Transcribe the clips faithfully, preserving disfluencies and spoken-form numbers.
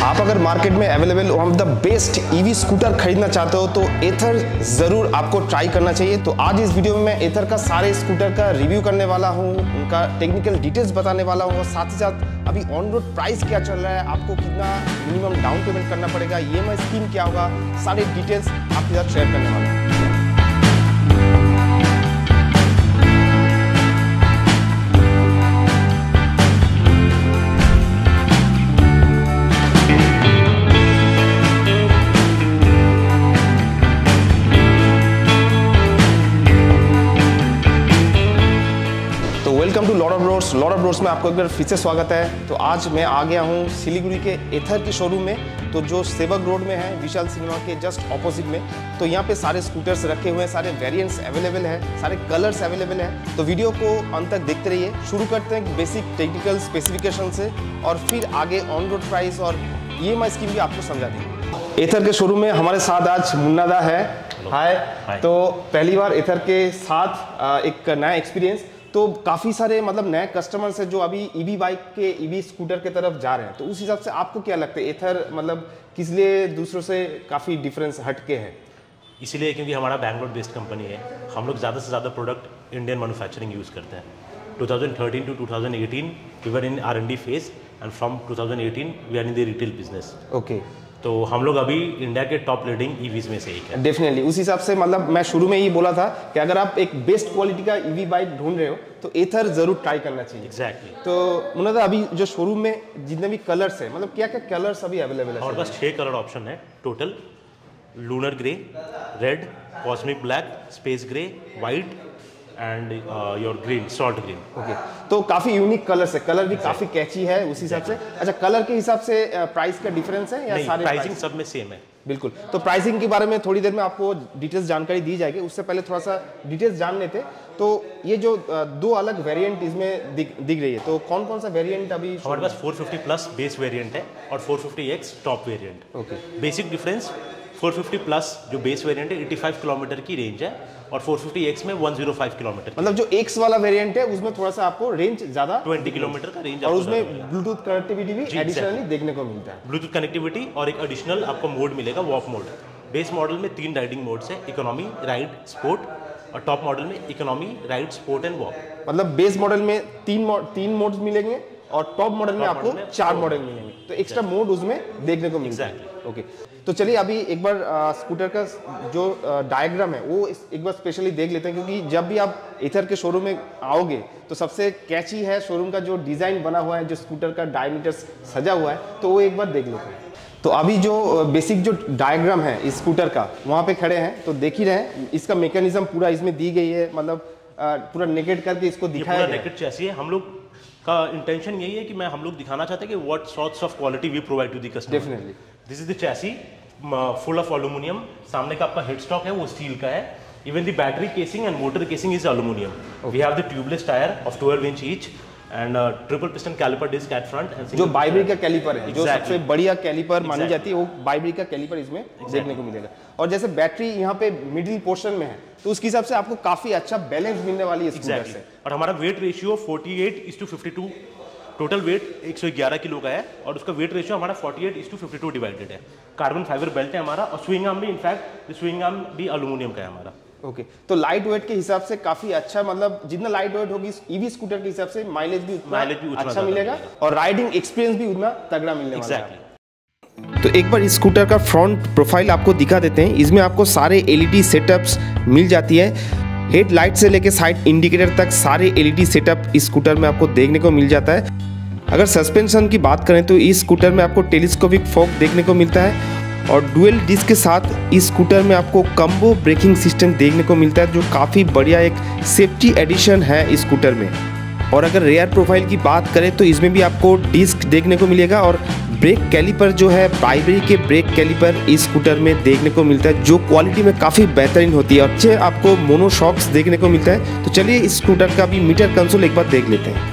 आप अगर मार्केट में available one of the best EV scooter खरीदना चाहते हो तो एथर जरूर आपको ट्राई करना चाहिए। तो आज इस वीडियो में मैं एथर का सारे स्कूटर का रिव्यू करने वाला हूं, उनका टेक्निकल डिटेल्स बताने वाला हूं और साथ ही साथ अभी ऑन रोड प्राइस क्या चल रहा है, आपको कितना मिनिमम डाउन पेमेंट करना पड़ेगा, ई एम आई स्कीम क्या होगा, सारे डिटेल्स आपके साथ शेयर करने वाला हूँ। Welcome to Lord of Roads. Lord of Roads में आपको एक बार फिर से स्वागत है। तो आज मैं आ गया हूँ सिलीगुड़ी के एथर के शोरूम में, तो जो सेवक रोड में है विशाल सिनेमा के जस्ट ऑपोजिट में। तो यहाँ पे सारे स्कूटर्स रखे हुए हैं, सारे वेरिएंट्स अवेलेबल है, सारे कलर्स अवेलेबल है। तो वीडियो को अंत तक देखते रहिए। शुरू करते हैं बेसिक टेक्निकल स्पेसिफिकेशन से और फिर आगे ऑन रोड प्राइस और ई एम आई स्कीम भी आपको समझा देंगे। एथर के शोरूम में हमारे साथ आज मुन्नादा है। हाय। तो पहली बार एथर के साथ एक नया एक्सपीरियंस, तो काफ़ी सारे मतलब नए कस्टमर्स हैं जो अभी ईवी बाइक के ईवी स्कूटर के तरफ जा रहे हैं। तो उस हिसाब से आपको क्या लगता है एथर मतलब किस लिए दूसरों से काफ़ी डिफरेंस हटके है? इसीलिए क्योंकि हमारा बैंगलोर बेस्ड कंपनी है, हम लोग ज़्यादा से ज़्यादा प्रोडक्ट इंडियन मैन्युफैक्चरिंग यूज़ करते हैं। Two thousand thirteen to two thousand eighteen we were in R and D phase and from two thousand eighteen we are in the retail business. Okay. तो हम लोग अभी इंडिया के top leading EVs में से एक है। डेफिनेटली उस हिसाब से मतलब मैं शुरू में ही बोला था कि अगर आप एक बेस्ट क्वालिटी का ईवी बाइक ढूंढ रहे हो तो एथर जरूर ट्राई करना चाहिए। एग्जैक्टली। तो मुन्नादा अभी जो शोरूम में जितने भी कलर्स है, मतलब क्या क्या कलर्स अभी अवेलेबल है? हमारे पास छह कलर ऑप्शन है total. Lunar grey, red, cosmic black, space grey, white and your green, salt green. Okay. तो काफी यूनिक कलर्स है, कलर भी काफी कैची है उस हिसाब से। अच्छा, कलर के हिसाब से प्राइस का डिफरेंस है या नहीं, सारे प्राइसिंग सब में सेम है? बिल्कुल। तो प्राइसिंग के बारे में थोड़ी देर में आपको डिटेल्स जानकारी दी जाएगी। उससे पहले थोड़ा सा डिटेल्स जान लेते। तो ये जो दो अलग वेरिएंट इसमें दिख दिख रही है, तो कौन कौन सा वेरिएंट अभी? हमारे पास four fifty plus base variant है और four fifty X top variant. Okay. Basic difference four fifty plus जो बेस वेरिएंट है पचासी किलोमीटर की रेंज है और फोर फिफ्टी एक्स में एक सौ पाँच किलोमीटर। मतलब जो एक्स वाला वेरिएंट है उसमें थोड़ा सा आपको रेंज ज्यादा बीस किलोमीटर का रेंज, और उसमें ब्लूटूथ कनेक्टिविटी भी एडिशनली देखने को मिलता है। ब्लूटूथ कनेक्टिविटी और एक एडिशनल आपको मोड मिलेगा, वॉक मोड। बेस मॉडल में तीन राइडिंग मोड्स है, इकोनॉमी, राइड, स्पोर्ट, और टॉप मॉडल में economy, ride, sport and walk. मतलब बेस मॉडल में तीन तीन मोड्स मिलेंगे और टॉप मॉडल में आपको चार मॉडल मिलेंगे, तो एक्स्ट्रा मोड उसमें देखने को मिलता है। ओके। तो चलिए अभी एक बार आ, स्कूटर का जो डायग्राम है वो इस, एक बार स्पेशली देख लेते हैं, क्योंकि जब भी आप एथर के शोरूम में आओगे तो सबसे कैची है शोरूम का जो डिज़ाइन बना हुआ है, जो स्कूटर का डायमीटर सजा हुआ है, तो वो एक बार देख लेते हैं। तो अभी जो बेसिक जो डायग्राम है इस स्कूटर का वहाँ पे खड़े हैं, तो देख ही रहे हैं इसका मैकेनिज्म पूरा इसमें दी गई है, मतलब पूरा नेकेट करके इसको दिखाया गया है। नेकेट चैसी है। हम लोग का इंटेंशन यही है कि मैं हम लोग दिखाना चाहते हैं कि what sorts of quality we provide to the customer. Definitely. This is the chassis full of aluminium. सामने का आपका हेड स्टॉक है वो स्टील का है। Even the battery casing and motor casing is aluminium. We have the tubeless tyre of twelve inch each and triple piston caliper disc at front and जो बाइब्री का कैलिपर है, जो सबसे बढ़िया कैलिपर मानी जाती है, वो बाइब्री का कैलिपर इसमें देखने को मिलेगा। और जैसे बैटरी यहाँ पे मिडिल पोर्शन में है, तो उसके हिसाब से आपको काफी अच्छा बैलेंस मिलने वाली है स्कूटर से। और हमारा weight ratio forty eight is to fifty two, total weight एक सौ ग्यारह किलो का है और उसका वेट रेशियो हमारा forty eight is to fifty two divided है। कार्बन फाइबर बेल्ट है हमारा और स्विंग आर्म भी इनफैक्ट स्विंग आर्म भी एल्यूमिनियम का है हमारा। ओके। तो लाइट वेट के हिसाब से काफी अच्छा, मतलब जितना लाइट वेट होगी ईवी स्कूटर के हिसाब से माइलेज भी उतना माइलेज भी अच्छा मिलेगा और राइडिंग एक्सपीरियंस भी उतना तगड़ा मिलने वाला है। तो एक बार इस स्कूटर का फ्रंट प्रोफाइल आपको दिखा देते हैं। इसमें आपको सारे एलईडी सेटअप्स मिल जाती है। हेडलाइट से लेकर साइड इंडिकेटर तक सारे एलईडी सेटअप इस स्कूटर में आपको देखने को मिल जाता है। अगर सस्पेंशन की बात करें तो इस स्कूटर में आपको टेलीस्कोपिक फोक देखने को मिलता है और डुअल डिस्क के साथ इस स्कूटर में आपको कम्बो ब्रेकिंग सिस्टम देखने को मिलता है, जो काफ़ी बढ़िया एक सेफ्टी एडिशन है इस स्कूटर में। और अगर रेयर प्रोफाइल की बात करें तो इसमें भी आपको डिस्क देखने को मिलेगा और ब्रेक कैलिपर जो है बाइब्री के ब्रेक कैलिपर इस स्कूटर में देखने को मिलता है, जो क्वालिटी में काफ़ी बेहतरीन होती है। अच्छे आपको मोनोशॉक्स देखने को मिलता है। तो चलिए इस स्कूटर का भी मीटर कंसोल एक बार देख लेते हैं।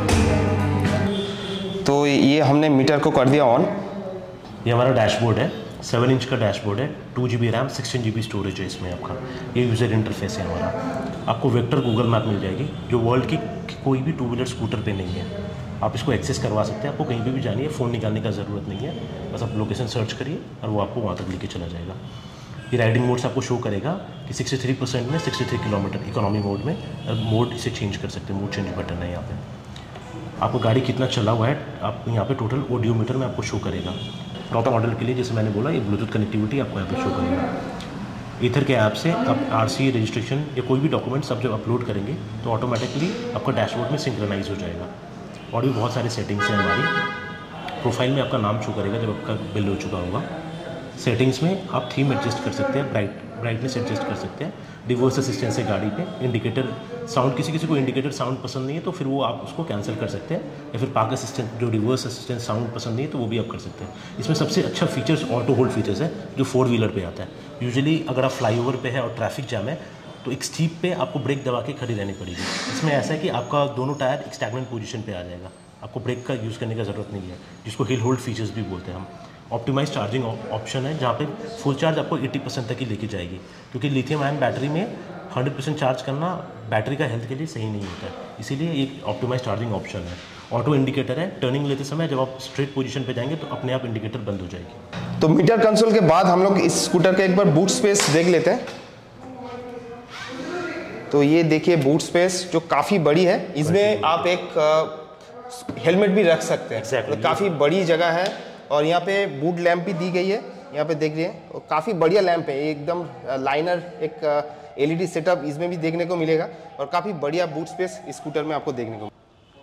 तो ये हमने मीटर को कर दिया ऑन। ये हमारा डैशबोर्ड है, सेवन इंच का डैशबोर्ड है, two G B RAM, sixteen G B storage है इसमें आपका। ये यूज़र इंटरफेस है हमारा। आपको वेक्टर गूगल मैप मिल जाएगी जो वर्ल्ड की कोई भी टू व्हीलर स्कूटर पे नहीं है। आप इसको एक्सेस करवा सकते हैं। आपको कहीं पे भी जानी है, फ़ोन निकालने का ज़रूरत नहीं है, बस आप लोकेशन सर्च करिए और वो आपको वहाँ तक लेके चला जाएगा। ये राइडिंग मोड्स आपको शो करेगा कि तिरेसठ परसेंट में तिरेसठ किलोमीटर इकोनॉमी मोड में, मोड इसे चेंज कर सकते हैं, मोड चेंज बटन है यहाँ पे। आपको गाड़ी कितना चला हुआ है आप यहाँ पे टोटल ऑडियोमीटर में आपको शो करेगा। टॉप मॉडल के लिए जैसे मैंने बोला ये ब्लूटूथ कनेक्टिविटी आपको यहाँ पे शो करेगा। ईथर के ऐप से आप आरसी रजिस्ट्रेशन या कोई भी डॉक्यूमेंट्स आप जब अपलोड करेंगे तो ऑटोमेटिकली आपका डैशबोर्ड में सिंक्रोनाइज हो जाएगा। और भी बहुत सारे सेटिंग्स हैं हमारी। प्रोफाइल में आपका नाम शो करेगा जब आपका बिल हो चुका होगा। सेटिंग्स में आप थीम एडजस्ट कर सकते हैं, ब्राइट ब्राइटनेस एडजस्ट कर सकते हैं, डिवोर्स असिस्टेंस है गाड़ी पे, इंडिकेटर साउंड, किसी किसी को इंडिकेटर साउंड पसंद नहीं है तो फिर वो आप उसको कैंसिल कर सकते हैं, या फिर पार्क असिस्टेंट जो रिवर्स असिस्टेंस साउंड पसंद नहीं है तो वो भी आप कर सकते हैं। इसमें सबसे अच्छा फीचर्स ऑटो होल्ड फीचर्स है जो फोर व्हीलर पे आता है। यूजुअली अगर आप फ्लाईओवर पे है और ट्रैफिक जाम है तो एक स्टीप पे आपको ब्रेक दबा के खड़ी रहनी पड़ेगी। इसमें ऐसा है कि आपका दोनों टायर एक स्टैग्नेंट पोजीशन पे आ जाएगा, आपको ब्रेक का यूज़ करने की ज़रूरत नहीं है, जिसको हिल होल्ड फीचर्स भी बोलते हैं हम। ऑप्टिमाइज चार्जिंग ऑप्शन है जहाँ पे फुल चार्ज आपको अस्सी परसेंट तक ही लेके जाएगी, क्योंकि लिथियम आयन बैटरी में हंड्रेड परसेंट चार्ज करना बैटरी का हेल्थ के लिए सही नहीं होता है, इसीलिए एक ऑप्टिमाइज चार्जिंग ऑप्शन है। ऑटो इंडिकेटर है, टर्निंग लेते समय जब आप स्ट्रेट पोजीशन पे जाएंगे तो अपने आप इंडिकेटर बंद हो जाएगी। तो मीटर कंसोल के बाद हम लोग इस स्कूटर का एक बार बूट स्पेस देख लेते हैं। तो ये देखिए बूट स्पेस जो काफ़ी बड़ी है, इसमें आप एक हेलमेट भी रख सकते हैं। exactly. तो काफ़ी बड़ी जगह है और यहाँ पे बूट लैंप भी दी गई है, यहाँ पे देख रहे हैं, और काफ़ी बढ़िया लैंप है, एकदम लाइनर एक एलईडी सेटअप इसमें भी देखने को मिलेगा और काफ़ी बढ़िया बूट स्पेस स्कूटर में आपको देखने को।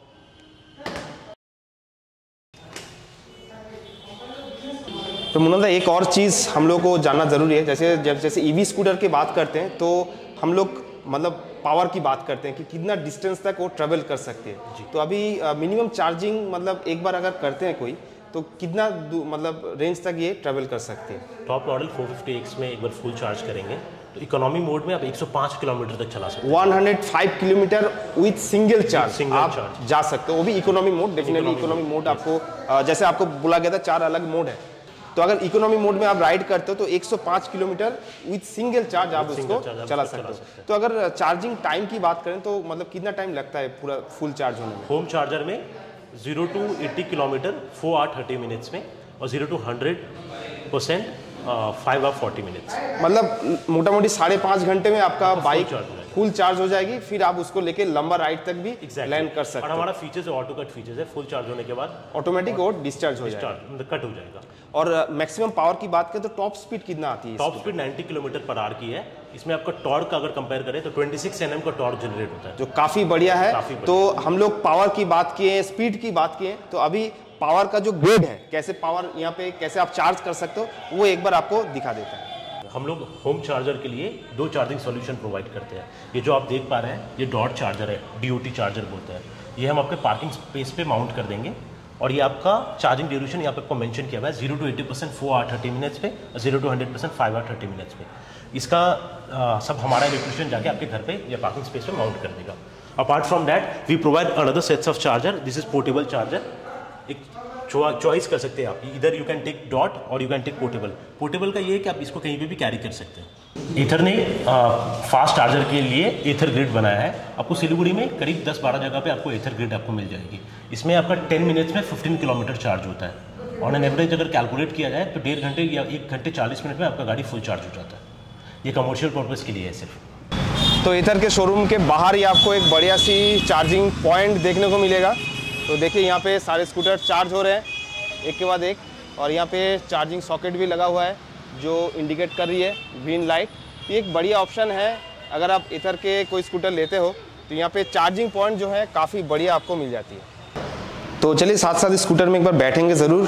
तो मुनंदा एक और चीज़ हम लोग को जानना ज़रूरी है, जैसे जब जैसे ईवी स्कूटर की बात करते हैं तो हम लोग मतलब पावर की बात करते हैं कि कितना डिस्टेंस तक वो ट्रेवल कर सकते हैं। तो अभी मिनिमम चार्जिंग मतलब एक बार अगर करते हैं कोई तो कितना मतलब रेंज तक ये ट्रेवल कर सकते हैं? Top model four fifty X में एक बार फुल चार्ज करेंगे तो इकोनॉमी मोड में आप एक सौ पाँच किलोमीटर तक चला सकते हैं। एक सौ पाँच kilometre with single charge single आप चार्ज जा सकते हो, वो भी economy mode. Definitely economy mode आपको जैसे आपको बोला गया था चार अलग मोड है, तो अगर इकोनॉमी मोड में आप राइड करते हो तो एक सौ पाँच किलोमीटर विद सिंगल चार्ज आप उसको चला सकते हो। तो अगर चार्जिंग टाइम की बात करें तो मतलब कितना टाइम लगता है पूरा फुल चार्ज होने में? होम चार्जर में zero to eighty kilometre four hour thirty minutes में, और zero to hundred percent five hour forty minutes. मतलब मोटा मोटी साढ़े पाँच घंटे में आपका बाइक चार्ज फुल चार्ज हो जाएगी, फिर आप उसको लेके लंबा राइड तक भी exactly. लैंड कर सकते हैं। और हमारा फीचर्स ऑटो कट फीचर्स है, फुल चार्ज होने के बाद ऑटोमेटिक और डिस्चार्ज हो जाएगा, कट हो जाएगा। और मैक्सिमम पावर की बात करें तो टॉप स्पीड कितना आती है? टॉप स्पीड नब्बे किलोमीटर पर आवर की है। इसमें आपका टॉर्क अगर कंपेयर करें तो छब्बीस एनएम का टॉर्क जनरेट होता है, जो काफी बढ़िया है। काफी बढ़िया। तो हम लोग पावर की बात किए, स्पीड की बात किए, तो अभी पावर का जो ग्रेड है, कैसे पावर यहाँ पे कैसे आप चार्ज कर सकते हो, वो एक बार आपको दिखा देता है। हम लोग होम चार्जर के लिए दो चार्जिंग सॉल्यूशन प्रोवाइड करते हैं। ये जो आप देख पा रहे हैं ये डॉट चार्जर है, डीओटी चार्जर बोलते हैं। ये हम आपके पार्किंग स्पेस पे माउंट कर देंगे और ये आपका चार्जिंग ड्यूरेशन यहाँ पे आपको मेंशन किया हुआ है zero to eighty percent four hour thirty minutes पे, zero to hundred percent five hour thirty minutes पे। इसका आ, सब हमारा इलेक्ट्रिशियन जाके आपके घर पे या पार्किंग स्पेस पे माउंट कर देगा। Apart from that we provide another sets of charger. This is portable charger. एक चॉइस कर सकते हैं आप, इधर यू कैन टेक डॉट और you can take portable. Portable का ये है कि आप इसको कहीं पे भी कैरी कर सकते हैं। ईथर ने फास्ट चार्जर के लिए ईथर ग्रिड बनाया है। आपको सिलीगुड़ी में करीब दस बारह जगह पे आपको ईथर ग्रिड आपको मिल जाएगी। इसमें आपका टेन मिनट्स में फिफ्टीन किलोमीटर चार्ज होता है। ऑन एन एवरेज अगर कैलकुलेट किया जाए तो डेढ़ घंटे या एक घंटे चालीस मिनट में आपका गाड़ी फुल चार्ज हो जाता है। ये कमर्शियल पर्पज़ के लिए है सिर्फ। तो ईथर के शोरूम के बाहर ही आपको एक बढ़िया सी चार्जिंग पॉइंट देखने को मिलेगा। तो देखिए यहाँ पे सारे स्कूटर चार्ज हो रहे हैं एक के बाद एक, और यहाँ पे चार्जिंग सॉकेट भी लगा हुआ है जो इंडिकेट कर रही है ग्रीन लाइट। ये एक बढ़िया ऑप्शन है अगर आप ईथर के कोई स्कूटर लेते हो तो यहाँ पे चार्जिंग पॉइंट जो है काफ़ी बढ़िया आपको मिल जाती है। तो चलिए साथ साथ स्कूटर में एक बार बैठेंगे ज़रूर।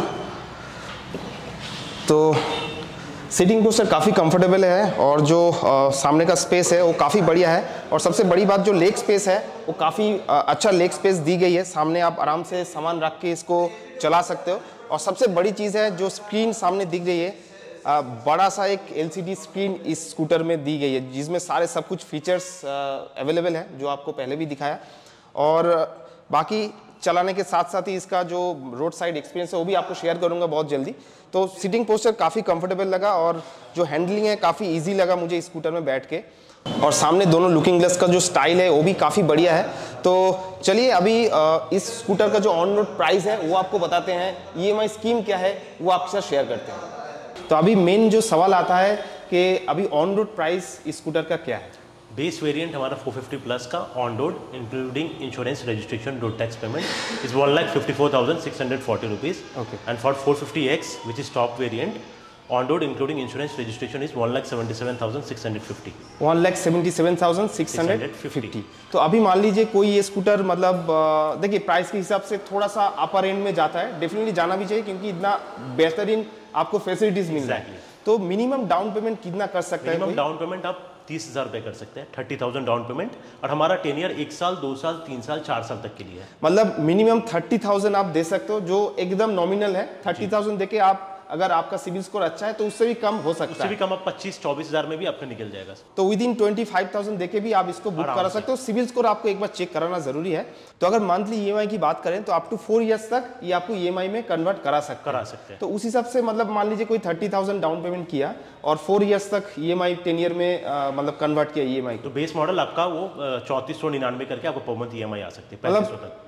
तो सीटिंग पोस्टर काफ़ी कंफर्टेबल है और जो आ, सामने का स्पेस है वो काफ़ी बढ़िया है, और सबसे बड़ी बात जो लेग स्पेस है वो काफ़ी अच्छा लेग स्पेस दी गई है। सामने आप आराम से सामान रख के इसको चला सकते हो, और सबसे बड़ी चीज़ है जो स्क्रीन सामने दिख रही है, आ, बड़ा सा एक एलसीडी स्क्रीन इस स्कूटर में दी गई है जिसमें सारे सब कुछ फीचर्स अवेलेबल है जो आपको पहले भी दिखाया। और बाकी चलाने के साथ साथ ही इसका जो रोड साइड एक्सपीरियंस है वो भी आपको शेयर करूंगा बहुत जल्दी। तो सीटिंग पोस्चर काफ़ी कंफर्टेबल लगा और जो हैंडलिंग है काफ़ी इजी लगा मुझे स्कूटर में बैठ के। और सामने दोनों लुकिंग ग्लास का जो स्टाइल है वो भी काफ़ी बढ़िया है। तो चलिए अभी इस स्कूटर का जो ऑन रोड प्राइस है वो आपको बताते हैं, ईएमआई स्कीम क्या है वो आपके साथ शेयर करते हैं। तो अभी मेन जो सवाल आता है कि अभी ऑन रोड प्राइस इस स्कूटर का क्या है। बेस वेरिएंट हमारा फोर फिफ्टी प्लस का on road including insurance registration road tax payment is one lakh fifty four thousand six hundred forty rupees and for four fifty X which is top variant on road including insurance registration is one lakh seventy seven thousand six hundred fifty one lakh seventy seven thousand six hundred fifty. तो अभी मान लीजिए कोई ये scooter मतलब देखिए price के हिसाब से थोड़ा सा अपर एंड में जाता है, डेफिनेटली जाना भी चाहिए क्योंकि इतना बेहतरीन आपको फैसिलिटीज मिल रहा है। तो मिनिमम डाउन पेमेंट कितना कर सकते हैं? मिनिमम डाउन पेमेंट आप तीस हजार रुपए कर सकते हैं, थर्टी थाउजेंड डाउन पेमेंट, और हमारा टेन ईयर एक साल दो साल तीन साल चार साल तक के लिए है। मतलब मिनिमम थर्टी थाउजेंड आप दे सकते हो जो एकदम नॉमिनल है। थर्टी थाउजेंड देके आप अगर आपका सिविल स्कोर अच्छा है तो उससे भी कम हो सकता है, उससे भी कम आप पच्चीस चौबीस हजार में भी आपका निकल जाएगा। तो within twenty five thousand देके भी आप इसको बुक करा सकते हो। सिविल स्कोर आपको एक बार चेक कराना जरूरी है। तो अगर मंथली ईएमआई की बात करें तो अप टू फोर इयर्स तक ये आपको ईएमआई में कन्वर्ट करा सकते करा सकते हैं। तो उस हिसाब से मतलब मान लीजिए कोई थर्टी थाउजेंड डाउन पेमेंट किया और फोर इयर्स तक ईएमआई टेन ईयर में आ, मतलब कन्वर्ट किया ईएमआई, तो बेस मॉडल आपका वो चौंतीस सौ निन्यानवे करके आपको पर मंथ ईएमआई आ सकती है, मतलब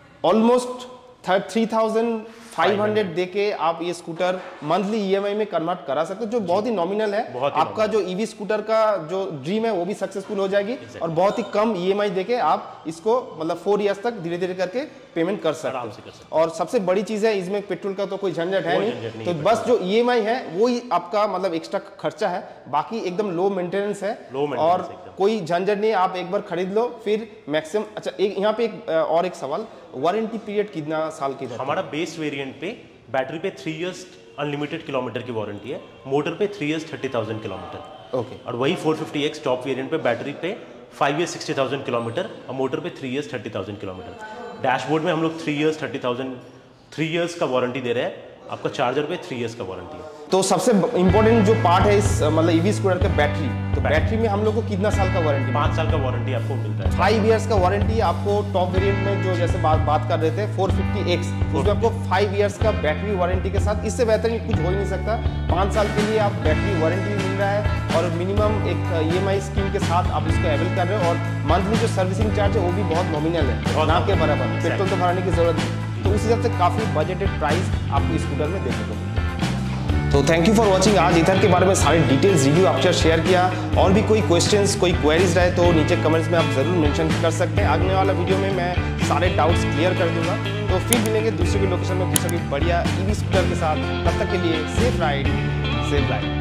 almost three thousand five hundred देके आप ये स्कूटर मंथली ईएमआई में कन्वर्ट करा सकते हो, जो बहुत ही नॉमिनल है। आपका जो ईवी स्कूटर का जो ड्रीम है वो भी सक्सेसफुल हो जाएगी exactly. और बहुत ही कम ईएमआई देके आप इसको मतलब फोर इयर्स तक धीरे धीरे करके पेमेंट कर सकते हो। और सबसे बड़ी चीज है इसमें पेट्रोल का तो कोई झंझट है नहीं, नहीं, तो बस जो ईएमआई है वो ही आपका मतलब एक्स्ट्रा खर्चा है, बाकी एकदम लो मेंटेनेंस है और कोई झंझट नहीं। आप एक बार खरीद लो फिर मैक्सिमम। अच्छा एक यहाँ पे एक और एक सवाल, वारंटी पीरियड कितना साल की है? हमारा बेस वेरिएंट पे बैटरी पे थ्री इयर्स अनलिमिटेड किलोमीटर की वारंटी है, मोटर पे three years thirty thousand kilometre. Okay. और वही four fifty X top variant पे बैटरी पे five years sixty thousand kilometre और मोटर पे three years thirty thousand kilometre. Dashboard में हम लोग three years thirty thousand three years का वारंटी दे रहे हैं। आपका चार्जर पे थ्री इयर्स का वारंटी है। तो सबसे इंपॉर्टेंट जो पार्ट है इस मतलब ईवी स्कूटर का बैटरी, तो बैटरी में हम लोग को कितना साल का वारंटी? पाँच साल का वारंटी आपको मिलता है। फाइव इयर्स का वारंटी आपको टॉप वेरिएंट में जो जैसे बात बात कर रहे थे फोर फिफ्टी एक्स, उसमें आपको फाइव इयर्स का बैटरी वारंटी के साथ, इससे बेहतर कुछ हो ही नहीं सकता। पाँच साल के लिए आप बैटरी वारंटी मिल रहा है और मिनिमम एक ईएमआई स्कीम के साथ आप इसको अवेल कर रहे हो और मंथली जो सर्विसिंग चार्ज है वो भी बहुत नॉमिनल है, ना के बराबर। पेट्रोल तो भराने की जरूरत नहीं, तो उस हिसाब से काफी बजटेड प्राइस आपको स्कूटर में देखने को मिलता है। तो थैंक यू फॉर वॉचिंग। आज ईथर के बारे में सारे डिटेल्स रिव्यू आपसे शेयर किया। और भी कोई क्वेश्चंस कोई क्वेरीज रहे तो नीचे कमेंट्स में आप जरूर मेंशन कर सकते हैं। आगने वाला वीडियो में मैं सारे डाउट्स क्लियर कर दूंगा। तो फिर मिलेंगे दूसरे की लोकेशन में दूसरे की बढ़िया ईवी स्कूटर के साथ। तब तक के लिए सेफ राइड सेफ राइड।